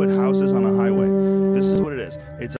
put houses on a highway. This is what it is. It's